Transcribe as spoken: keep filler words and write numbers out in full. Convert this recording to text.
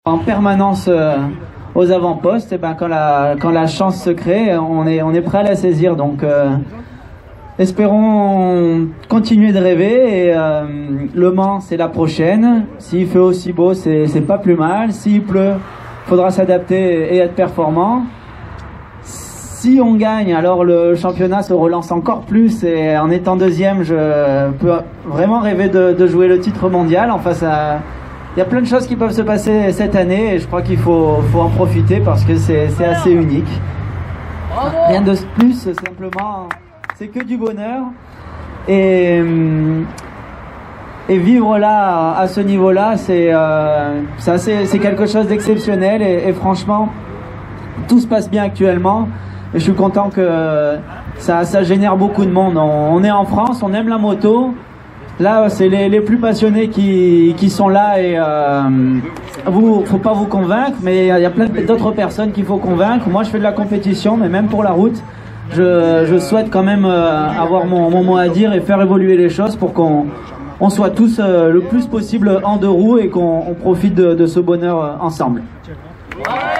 En permanence euh, aux avant-postes, et ben quand la quand la chance se crée, on est on est prêt à la saisir. Donc euh, espérons continuer de rêver. Et euh, Le Mans, c'est la prochaine. S'il fait aussi beau, c'est c'est pas plus mal. S'il pleut, faudra s'adapter et être performant. Si on gagne, alors le championnat se relance encore plus, et en étant deuxième, je peux vraiment rêver de, de jouer le titre mondial. Enfin, ça, il y a plein de choses qui peuvent se passer cette année, et je crois qu'il faut, faut en profiter parce que c'est c'est assez unique. Rien de plus, simplement, c'est que du bonheur. Et, et vivre là, à ce niveau-là, c'est euh, c'est quelque chose d'exceptionnel, et, et franchement, tout se passe bien actuellement. Et je suis content que ça, ça génère beaucoup de monde. On, on est en France, on aime la moto. Là, c'est les, les plus passionnés qui, qui sont là, et euh, vous, faut pas vous convaincre, mais il y a plein d'autres personnes qu'il faut convaincre. Moi, je fais de la compétition, mais même pour la route, je, je souhaite quand même euh, avoir mon, mon mot à dire et faire évoluer les choses pour qu'on on soit tous euh, le plus possible en deux roues, et qu'on profite de, de ce bonheur euh, ensemble. Ouais.